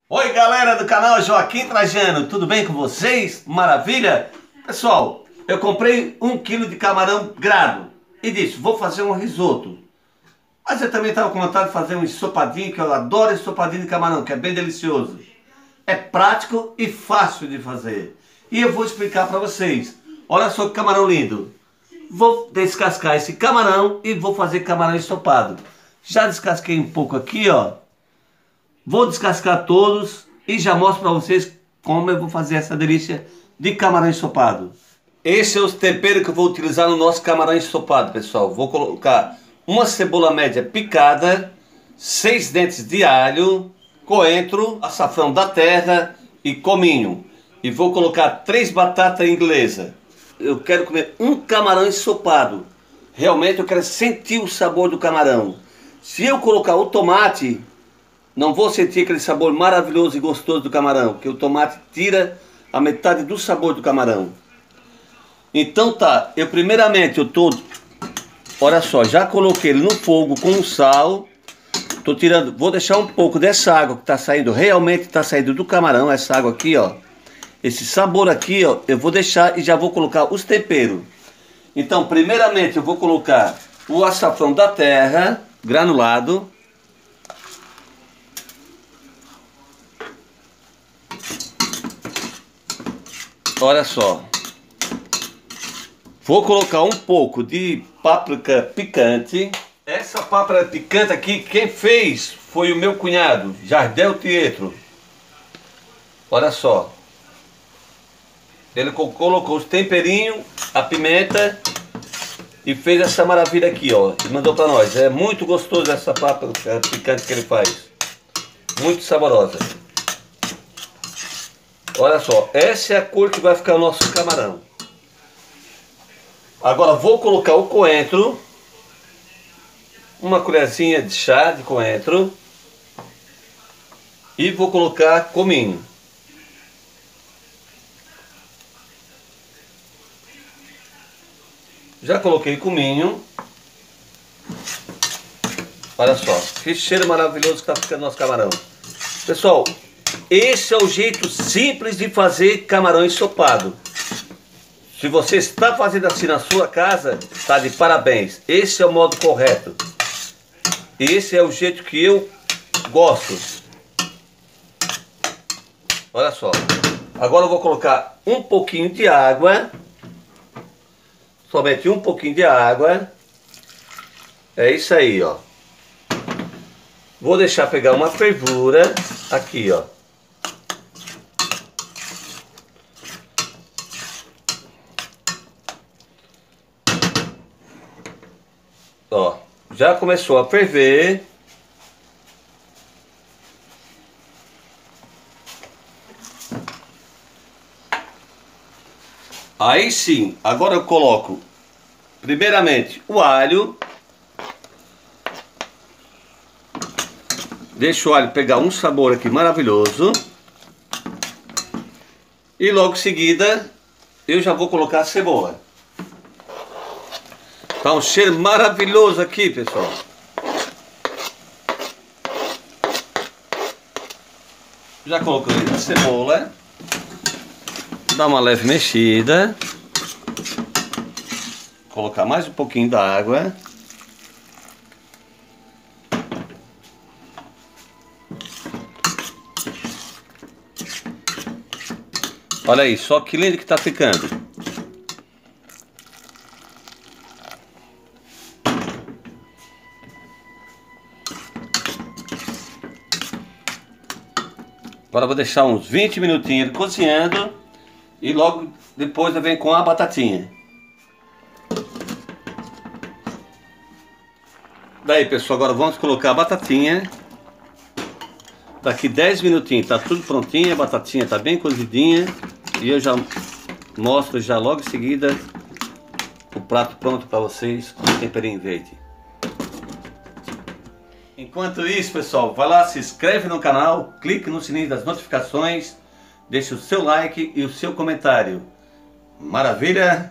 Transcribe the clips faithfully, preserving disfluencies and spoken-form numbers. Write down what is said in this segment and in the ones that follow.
Oi galera do canal Joaquim Trajano, tudo bem com vocês? Maravilha? Pessoal, eu comprei um quilo de camarão grado e disse, vou fazer um risoto. Mas eu também estava com vontade de fazer um ensopadinho, que eu adoro ensopadinho de camarão, que é bem delicioso. É prático e fácil de fazer. E eu vou explicar para vocês. Olha só que camarão lindo. Vou descascar esse camarão e vou fazer camarão ensopado. Já descasquei um pouco aqui, ó. Vou descascar todos e já mostro para vocês como eu vou fazer essa delícia de camarão ensopado. Esse é os temperos que eu vou utilizar no nosso camarão ensopado, pessoal. Vou colocar uma cebola média picada, seis dentes de alho, coentro, açafrão da terra e cominho. E vou colocar três batatas inglesas. Eu quero comer um camarão ensopado. Realmente eu quero sentir o sabor do camarão. Se eu colocar o tomate, não vou sentir aquele sabor maravilhoso e gostoso do camarão, porque o tomate tira a metade do sabor do camarão. Então tá, eu primeiramente eu tô, olha só, já coloquei ele no fogo com sal. Tô tirando, vou deixar um pouco dessa água que tá saindo, realmente tá saindo do camarão, essa água aqui, ó. Esse sabor aqui, ó, eu vou deixar e já vou colocar os temperos. Então, primeiramente eu vou colocar o açafrão da terra, granulado. Olha só. Vou colocar um pouco de páprica picante. Essa páprica picante aqui, quem fez foi o meu cunhado, Jardel Pietro. Olha só. Ele colocou os temperinhos, a pimenta e fez essa maravilha aqui, ó. E mandou para nós. É muito gostoso essa páprica picante que ele faz. Muito saborosa. Olha só, essa é a cor que vai ficar o nosso camarão. Agora vou colocar o coentro. Uma colherzinha de chá de coentro. E vou colocar cominho. Já coloquei cominho. Olha só, que cheiro maravilhoso que está ficando nosso camarão. Pessoal, esse é o jeito simples de fazer camarão ensopado. Se você está fazendo assim na sua casa, está de parabéns. Esse é o modo correto. Esse é o jeito que eu gosto. Olha só. Agora eu vou colocar um pouquinho de água. Somente um pouquinho de água. É isso aí, ó. Vou deixar pegar uma fervura. Aqui, ó. Ó, já começou a ferver. Aí sim, agora eu coloco primeiramente o alho. Deixa o alho pegar um sabor aqui maravilhoso. E logo em seguida eu já vou colocar a cebola. Tá um cheiro maravilhoso aqui, pessoal. Já coloquei a cebola. Dá uma leve mexida. Colocar mais um pouquinho da água. Olha aí, só que lindo que tá ficando. Agora eu vou deixar uns vinte minutinhos cozinhando. E logo depois eu venho com a batatinha. Daí, pessoal, agora vamos colocar a batatinha. Daqui dez minutinhos tá tudo prontinho, a batatinha tá bem cozidinha. E eu já mostro já logo em seguida o prato pronto para vocês com temperinho verde. Enquanto isso, pessoal, vai lá, se inscreve no canal, clique no sininho das notificações, deixe o seu like e o seu comentário. Maravilha?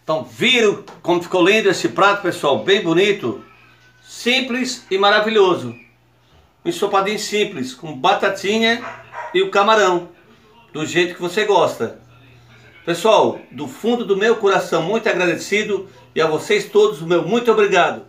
Então viram como ficou lindo esse prato, pessoal? Bem bonito, simples e maravilhoso. Um ensopadinho simples, com batatinha e o camarão, do jeito que você gosta. Pessoal, do fundo do meu coração, muito agradecido. E a vocês todos, o meu muito obrigado.